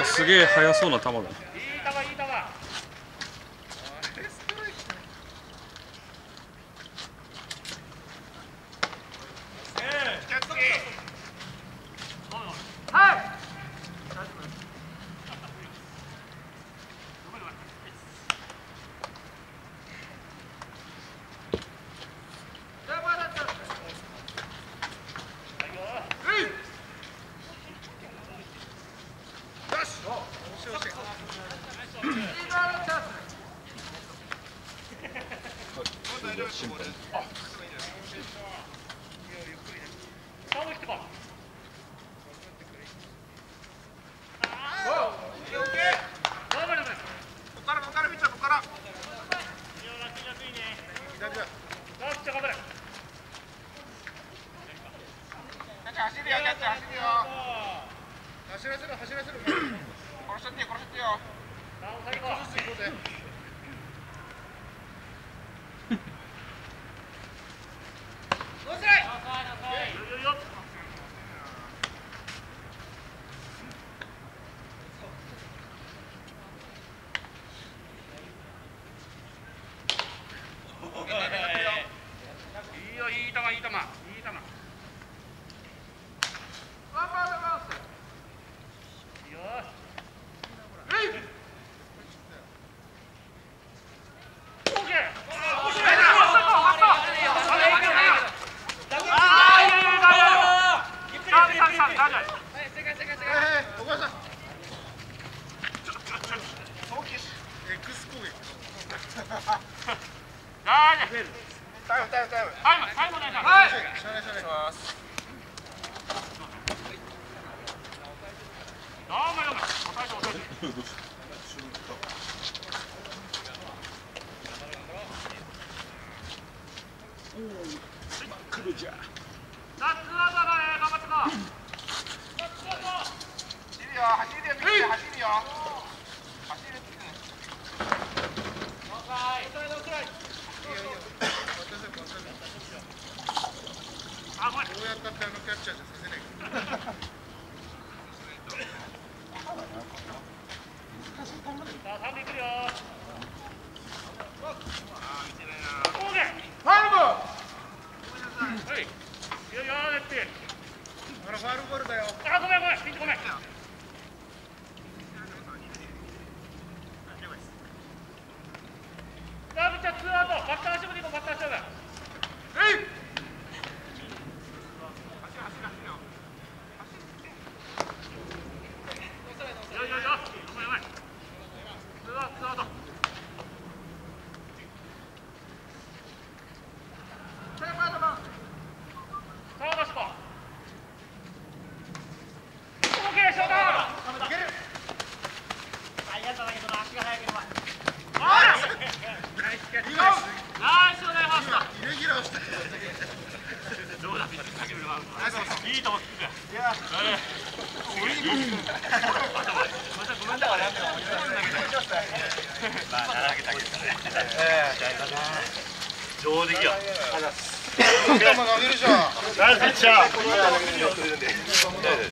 すげえ速そうな球だ。 いい球いい球。はい。 心配。 走らせろ走らせろ。殺しちゃってよ殺しちゃってよ。崩していこうぜ。 来るじゃ。 どうやったってキャッチャーじゃさせないから。ファウルボールだよ。 あ、ごめんごめん、ピンチごめん。ダブちゃんツーアウト、バッター勝負でいこう、バッター勝負。いいと思って。いや、上出来よ。 投げるじゃん。 ナイスピッチャー。